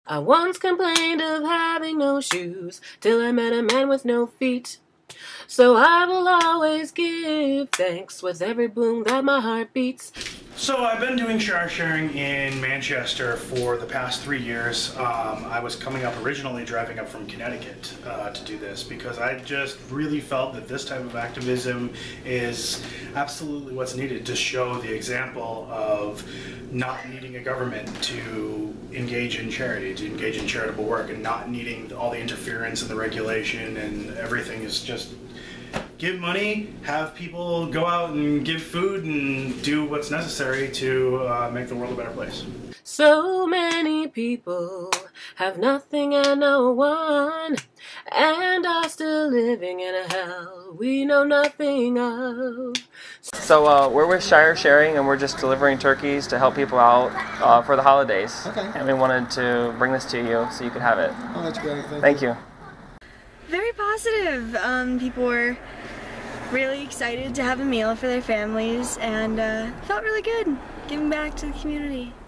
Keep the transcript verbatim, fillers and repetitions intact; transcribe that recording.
I once complained of having no shoes, till I met a man with no feet. So I will always give thanks with every boom that my heart beats. So I've been doing Shire sharing in Manchester for the past three years. Um, I was coming up originally driving up from Connecticut uh, to do this because I just really felt that this type of activism is absolutely what's needed to show the example of not needing a government to engage in charity, to engage in charitable work, and not needing all the interference and the regulation and everything. Is just give money, have people go out and give food and do what's necessary to uh, make the world a better place. So many people have nothing and no one, and are still living in a hell we know nothing of. So uh, we're with Shire Sharing, and we're just delivering turkeys to help people out uh, for the holidays. Okay. And we wanted to bring this to you so you could have it. Oh, that's great. Thank, Thank you. you. Very positive. Um, people were really excited to have a meal for their families, and uh, felt really good giving back to the community.